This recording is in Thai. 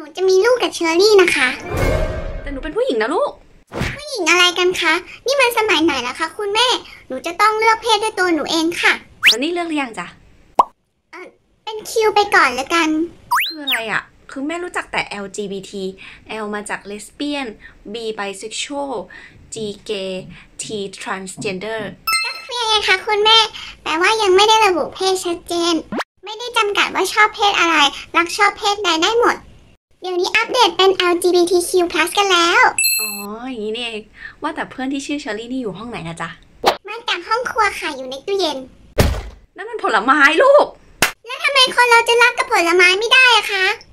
นูจะมีลูกกับเชอรี่นะคะแต่หนูเป็นผู้หญิงนะลูกผู้หญิงอะไรกันคะนี่มันสมัยไหนแล้วคะคุณแม่หนูจะต้องเลือกเพศด้วยตัวหนูเองค่ะแล้วนี่เลือกหรือยังจ๊ะเป็นคิวไปก่อนแล้วกันคืออะไรอ่ะคือแม่รู้จักแต่ LGBT L มาจาก lesbian B bisexual G gay T transgender ก็คือยังไงคะคุณแม่แต่ว่ายังไม่ได้ระบุเพศชัดเจนไม่ได้จำกัดว่าชอบเพศอะไรรักชอบเพศใดได้หมดเดี๋ยวนี้อัปเดตเป็น LGBTQ+ กันแล้วอ๋ออย่างนี้นี่เองว่าแต่เพื่อนที่ชื่อเชอรี่นี่อยู่ห้องไหนนะจ๊ะมาจากห้องครัวค่ะอยู่ในตู้เย็นนั่นมันผลไม้ลูกแล้วทำไมคนเราจะรักกับผลไม้ไม่ได้อะคะ